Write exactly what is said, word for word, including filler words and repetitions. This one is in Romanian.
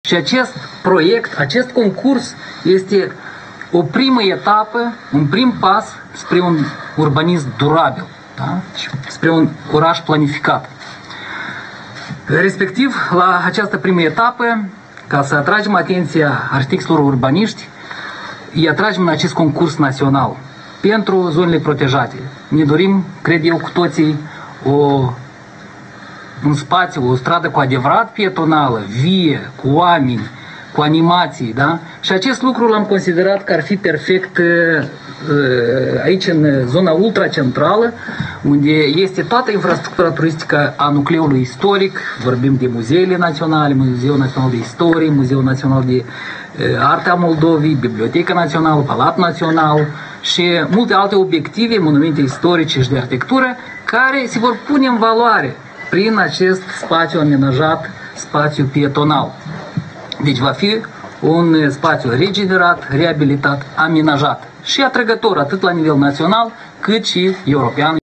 Și acest proiect, acest concurs este o primă etapă, un prim pas spre un urbanism durabil, da? Și spre un oraș planificat. Respectiv, la această primă etapă, ca să atragem atenția arhitecților urbaniști, îi atragem în acest concurs național pentru zonele protejate. Ne dorim, cred eu, cu toții o, un spațiu, o stradă cu adevărat pietonală, vie, cu oameni, cu animații, da? Și acest lucru l-am considerat că ar fi perfect aici, în zona ultracentrală, unde este toată infrastructura turistică a nucleului istoric. Vorbim de muzeele naționale, Muzeul Național de Istorie, Muzeul Național de Artă a Moldovei, Biblioteca Națională, Palat Național și multe alte obiective, monumente istorice și de arhitectură, care se vor pune în valoare prin acest spațiu amenajat, spațiu pietonal. Deci va fi un spațiu regenerat, reabilitat, amenajat și atrăgător atât la nivel național cât și european.